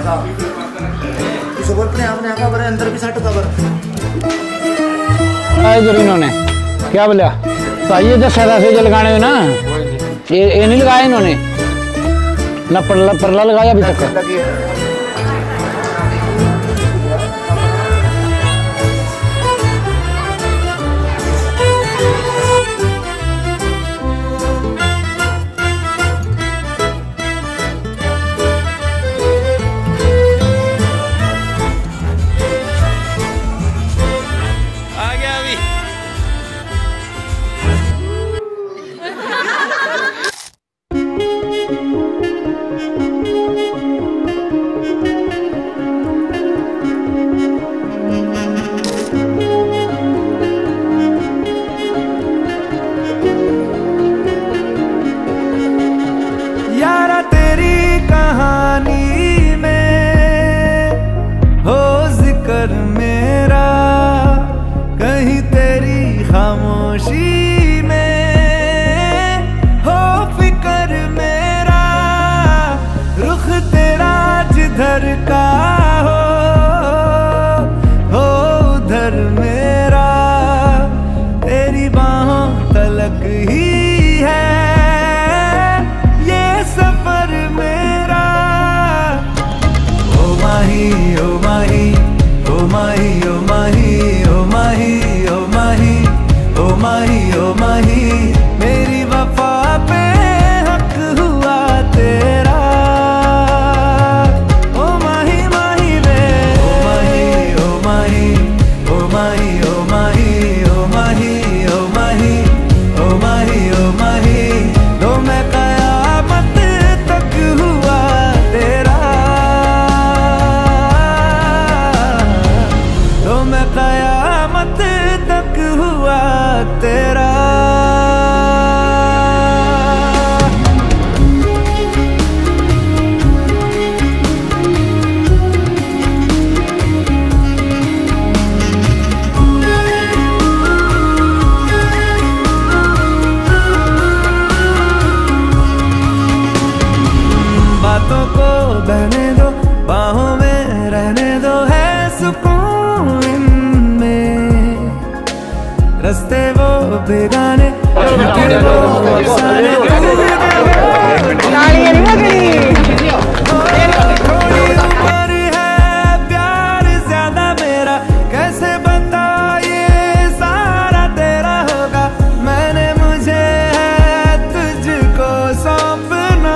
का सुबह अपने आपने आका बरे अंदर भी सट कबर आए जरूर इन्होंने क्या बोला तो आइए 10 से जो लगाने हो ना ये नहीं लगाया इन्होंने ना परला लगाया अभी तक। मेरा कहीं तेरी खामोशी में हो फिकर मेरा रुख तेरा जिधर का हो उधर मेरा तेरी बाहों तलक ही है ये सफर मेरा। ओ माही ओ माही ओ माही ओ माही ओ माही ओ माही ओ माही ओ माही मेरी वफा पे हक हुआ तेरा। ओ माही माही रे ओ माही ओ माही ओ माही ओ माही ओ माही ओ माही ओ माही ओ माही तो मैं कयामत तक हुआ तेरा। मैं कयामत तक हुआ तेरा। बातों को बहने दो बाहों में रहने दो है सुकून रस्ते वो बेगाने वो अफसाने थोड़ी उम्र है प्यार ज्यादा मेरा कैसे बता ये सारा तेरा होगा मैंने मुझे है तुझको सौंपना।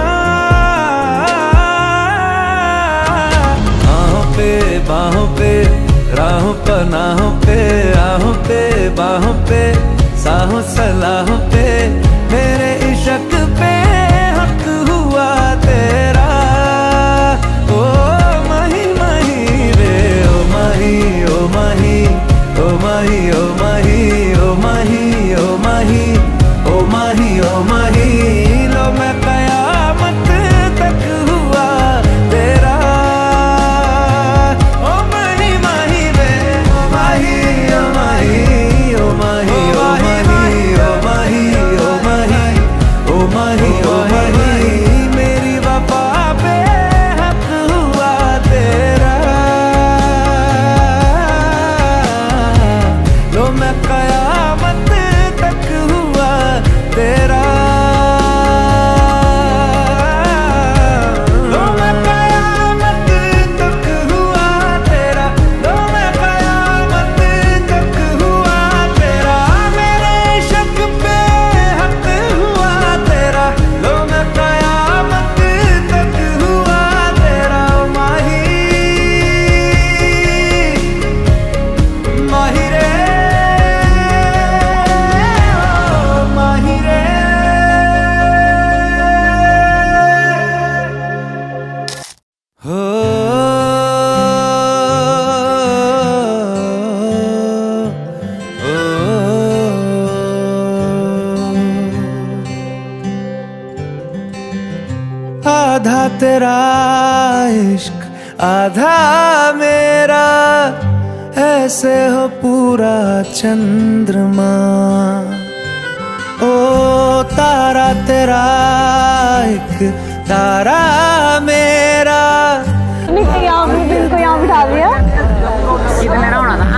बाहों पे राहों पनाहों पे आहों पे बाहों पे साहों सलाहों पे मेरे इश्क पे हक हुआ तेरा। ओ माही माही रे ओ माही ओ माही ओ माही ओ माही ओ माही ओ माही ओ माही ओ माही लो मैं कयामत तक हुआ तेरा। मेरी वफा पे हक हुआ तेरा। लो मैं कयामत तक हुआ तेरा। लो मैं कयामत तक हुआ तेरा। लो मैं कयामत तक हुआ तेरा। मेरे इश्क पे हक हुआ तेरा। लो मैं कयामत तक हुआ तेरा। माही माही रे ओ माही रे। हो आधा तेरा इश्क आधा मेरा ऐसे हो पूरा चंद्रमा। ओ तारा तेरा एक तारा मेरा बता दिया। कितने होना था?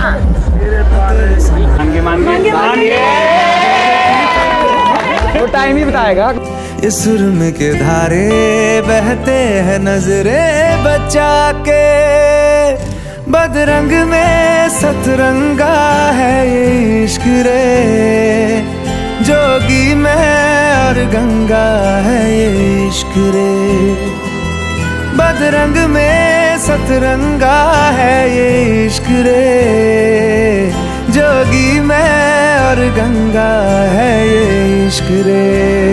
वो टाइम ही बताएगा। इस सुरम के धारे बहते हैं नजरे बचा के, बदरंग में सतरंगा है ये इश्क रे, जोगी में और गंगा है ये इश्क रे, बदरंग में सतरंगा है ये इश्क रे, जोगी में और गंगा है ये इश्क रे।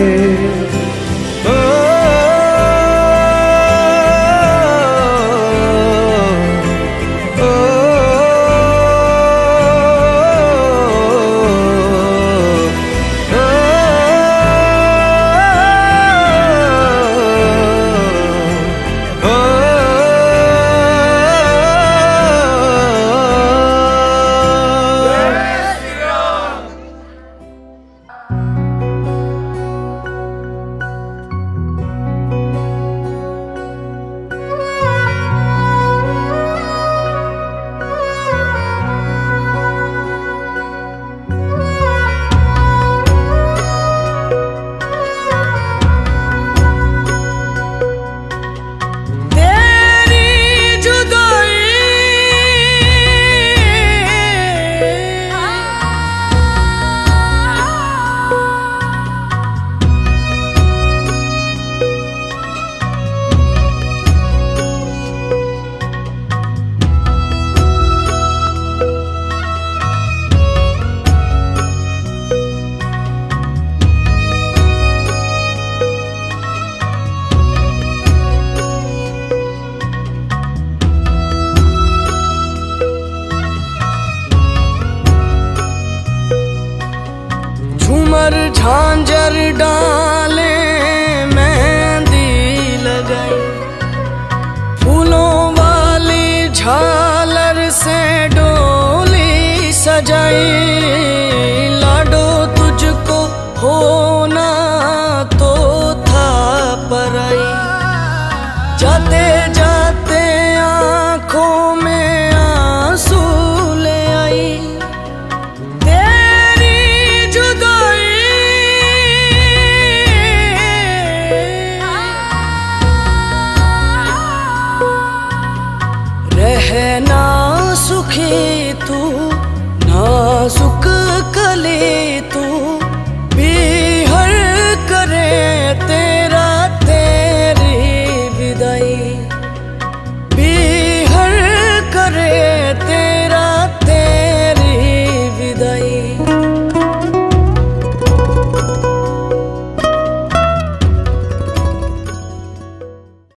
झांझर डाले मेहंदी लगाई, फूलों वाली झालर से डोली सजाई, लाडो तुझको होना तो था पराई, जाते जाते आंखों में आंसू ले आई, रहना सुखी तू नाजुक कली